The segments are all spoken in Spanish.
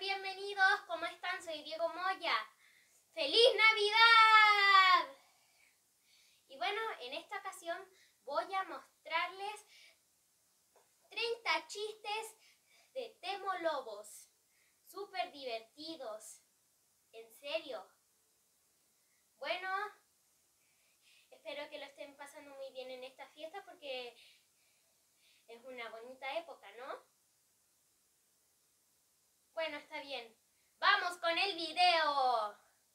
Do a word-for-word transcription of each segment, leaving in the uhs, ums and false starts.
bienvenidos, ¿cómo están? Soy Diego Moya. ¡Feliz Navidad! Y bueno, en esta ocasión voy a mostrarles treinta chistes de Temo Lobos. Súper divertidos. En serio. Bueno, espero que lo estén pasando muy bien en esta fiesta porque es una bonita época, ¿no? Bueno, está bien. ¡Vamos con el video!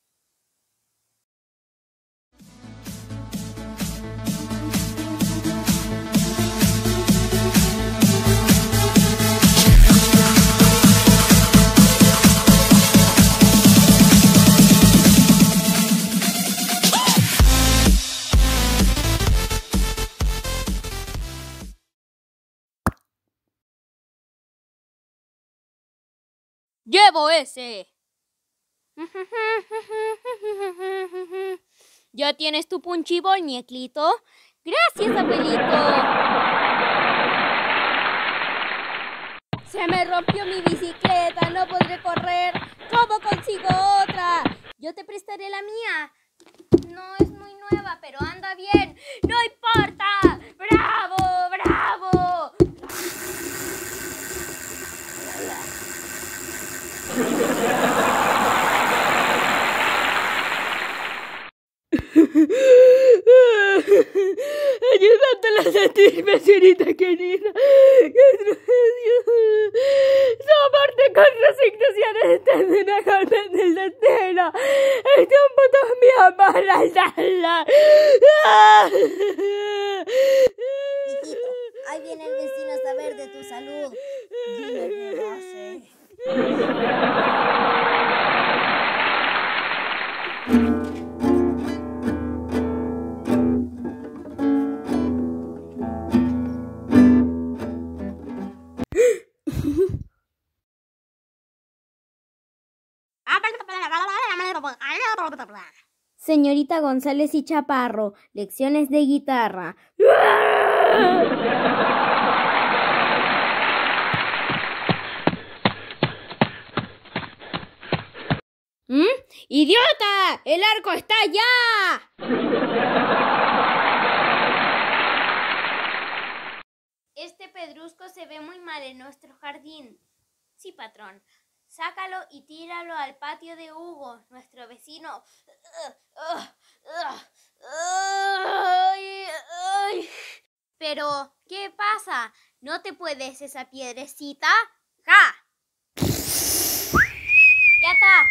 ¡Llevo ese! ¿Ya tienes tu punchibol, ñeclito? ¡Gracias, abuelito! Se me rompió mi bicicleta, no podré correr. ¿Cómo consigo otra? Yo te prestaré la mía. No es muy nueva, pero anda bien. ¡No importa! ¡Bravo, bravo! Ayudándola a sentirme, señorita querida. Soporte con resignación este de una jornada del destino. El tiempo también para salvarla. Hijito, ahí viene el vecino a saber de tu salud. Dile que hace. Señorita González y Chaparro, lecciones de guitarra. ¿Mm? ¡Idiota! ¡El arco está allá! Este pedrusco se ve muy mal en nuestro jardín. Sí, patrón. Sácalo y tíralo al patio de Hugo, nuestro vecino. Pero, ¿qué pasa? ¿No te puedes esa piedrecita? ¡Ja! ¡Ya está!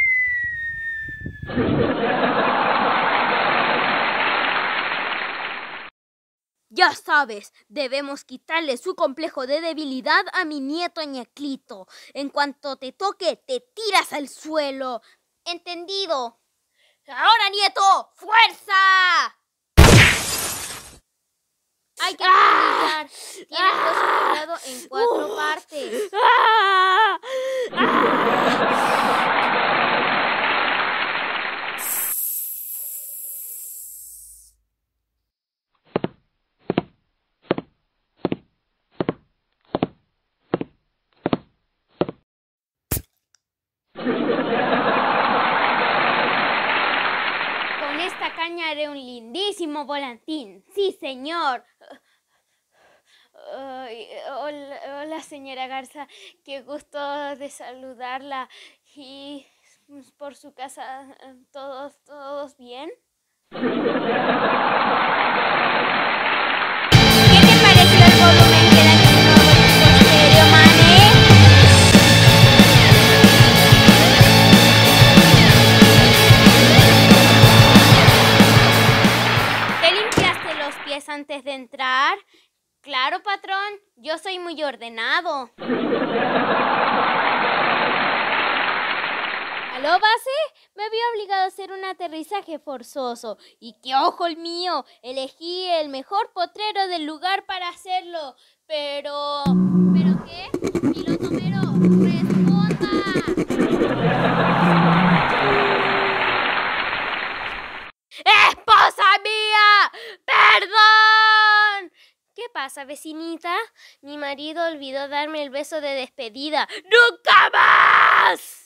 Ya sabes, debemos quitarle su complejo de debilidad a mi nieto ñeclito. En cuanto te toque, te tiras al suelo. ¿Entendido? ¡Ahora, nieto! ¡Fuerza! Hay que terminar. Tienes el hueso quebrado en cuatro partes. Con esta caña haré un lindísimo volantín. ¡Sí, señor! Ay, hola, hola, señora Garza. Qué gusto de saludarla. ¿Y por su casa todos, todos bien? ¿Qué te pareció el volumen que da mi nuevo equipo estéreo, mane? ¿Te limpiaste los pies antes de entrar? Claro, patrón. Yo soy muy ordenado. ¿Aló, base? Me vi obligado a hacer un aterrizaje forzoso. Y qué ojo el mío. Elegí el mejor potrero del lugar para hacerlo. Pero... ¿Pero qué? Piloto Mero, responda. ¡Esposa mía! ¡Perdón! ¿Qué pasa, vecinita? Mi marido olvidó darme el beso de despedida. ¡Nunca más! más!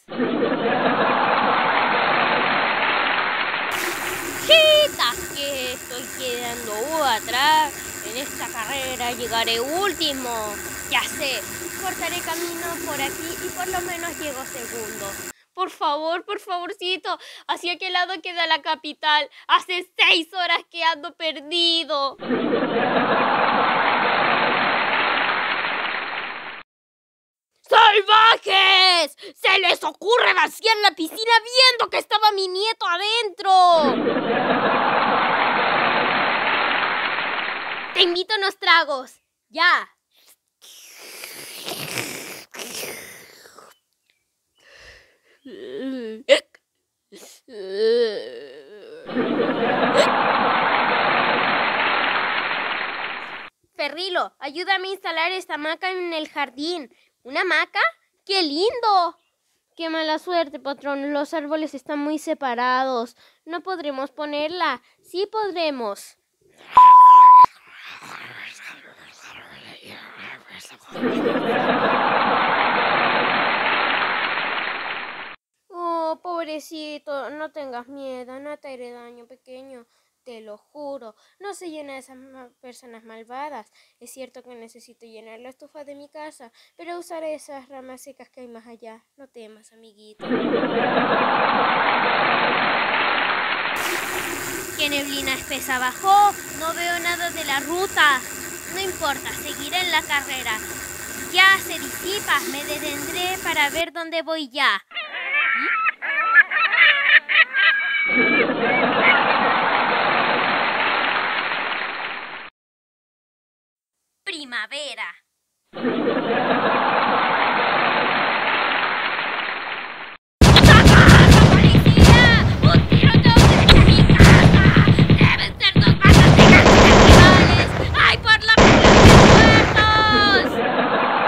¡Chitas! Que estoy quedando uh, atrás. En esta carrera llegaré último. Ya sé, cortaré camino por aquí y por lo menos llego segundo. Por favor, por favorcito, hacia aquel lado queda la capital. Hace seis horas que ando perdido. ¡Salvajes! ¡Se les ocurre vaciar la piscina viendo que estaba mi nieto adentro! Te invito a unos tragos. Ya. Ferrilo, ayúdame a instalar esta hamaca en el jardín. ¿Una hamaca? ¡Qué lindo! ¡Qué mala suerte, patrón! Los árboles están muy separados. No podremos ponerla. Sí podremos. Oh, pobrecito, no tengas miedo, no te haré daño, pequeño. Te lo juro, no soy una de esas ma- personas malvadas. Es cierto que necesito llenar la estufa de mi casa, pero usaré esas ramas secas que hay más allá. No temas, amiguito. ¿Qué neblina espesa bajó? No veo nada de la ruta. No importa, seguiré en la carrera. Ya se disipa, me detendré para ver dónde voy ya. Primavera. ¡Socorro, policía! ¡Un tiroteo cerca de mi casa! ¡Deben ser dos bandas de rivales! ¡Ay, por la verdad de muertos!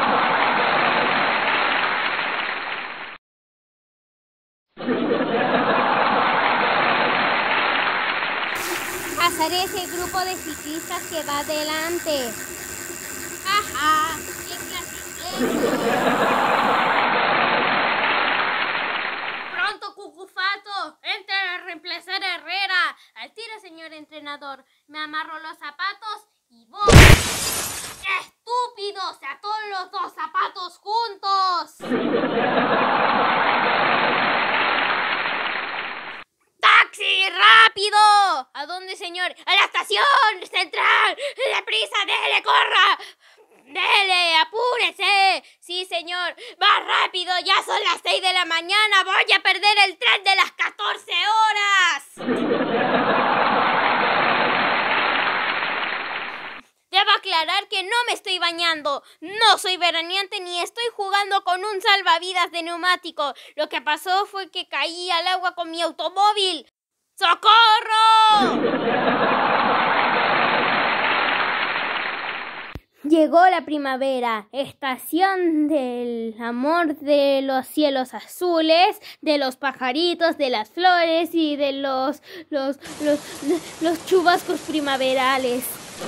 Pasaré ese grupo de ciclistas que va adelante. ¡Ajá! ¡Qué clase inglesa! ¡Pronto, Cucufato! ¡Entra a reemplazar a Herrera! ¡Al tiro, señor entrenador! Me amarro los zapatos y voy. ¡Estúpido! ¡Se ató los dos zapatos juntos! ¡Taxi! ¡Rápido! ¿A dónde, señor? ¡A la estación central! ¡Deprisa, dele, corra! ¡Dele, apúrese! Sí, señor. ¡Más rápido! ¡Ya son las seis de la mañana! ¡Voy a perder el tren de las catorce horas! Debo aclarar que no me estoy bañando. No soy veraneante ni estoy jugando con un salvavidas de neumático. Lo que pasó fue que caí al agua con mi automóvil. ¡Socorro! Llegó la primavera, estación del amor, de los cielos azules, de los pajaritos, de las flores y de los los los, los chubascos primaverales.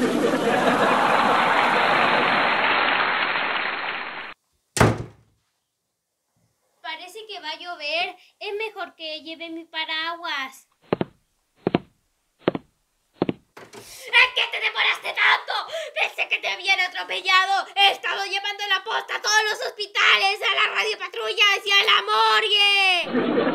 Parece que va a llover. Es mejor que lleve mi paraguas. ¿En qué te demoraste tanto? Pensé que te habían atropellado. He estado llevando la posta a todos los hospitales, a las radiopatrullas y a la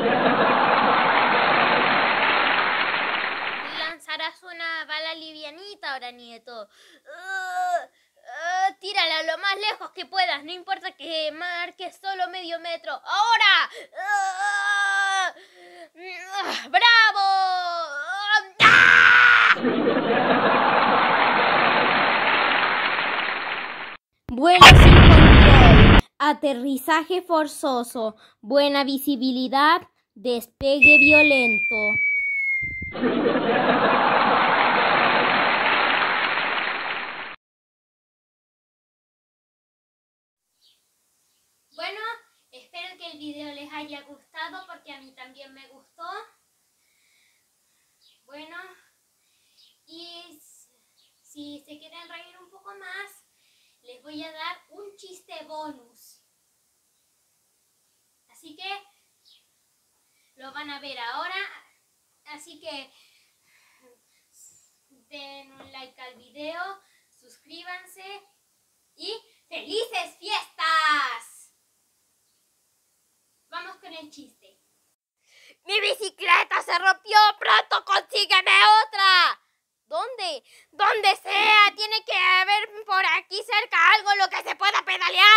morgue. Lanzarás una bala livianita ahora, nieto. Uh, uh, tírala lo más lejos que puedas. No importa que marques solo medio metro. ¡Ahora! Uh, uh, ¡Bravo! Uh, ¡ah! Vuelo sin control, aterrizaje forzoso, buena visibilidad, despegue violento. Bueno, espero que el video les haya gustado porque a mí también me gustó. Bueno, y si se quieren reír un poco más, les voy a dar un chiste bonus. Así Así que lo van a ver ahora. Así que den un like al video, suscríbanse y ¡felices fiestas! Vamos con el chiste. ¡Mi bicicleta se rompió! ¡Pronto consígueme otra! ¿Dónde? Donde sea. Tiene que haber por aquí cerca algo en lo que se pueda pedalear.